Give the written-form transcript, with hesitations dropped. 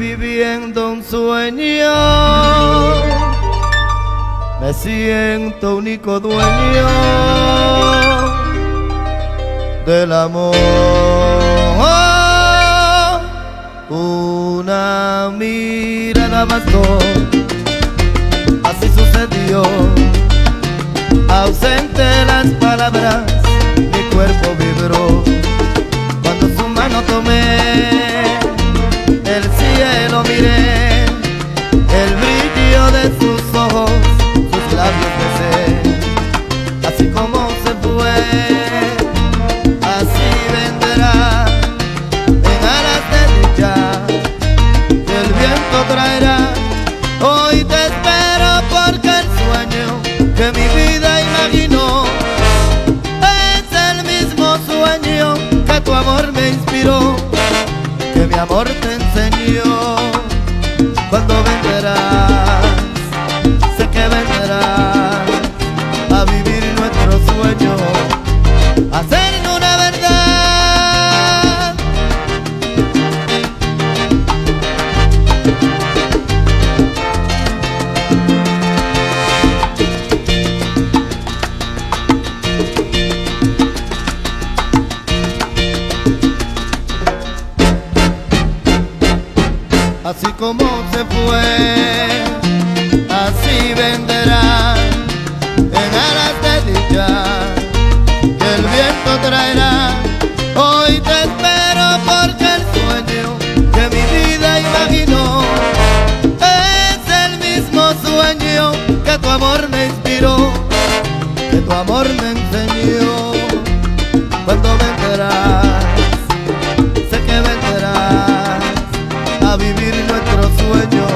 viviendo un sueño, me siento único dueño del amor. Una mirada bastó, así sucedió. Ausente las palabras, mi cuerpo vibró. Cuando su mano tomé, el cielo miré, el brillo de sus ojos, sus labios besé. Así como se fue, así vendrá, en alas de dicha, que el viento traerá. Hoy te espero porque el sueño que mi vida imaginó es el mismo sueño que tu amor me inspiró, que mi amor te enseñó. Cuando vendrás, sé que vendrás a vivir nuestro sueño, a hacer una verdad. Así como se fue, así vendrá, en alas de dicha, que el viento traerá. Hoy te espero porque el sueño que mi vida imaginó es el mismo sueño que tu amor me inspiró, que tu amor me enseñó. Cuando vendrás, sé que vendrás a vivir nuestro sueño,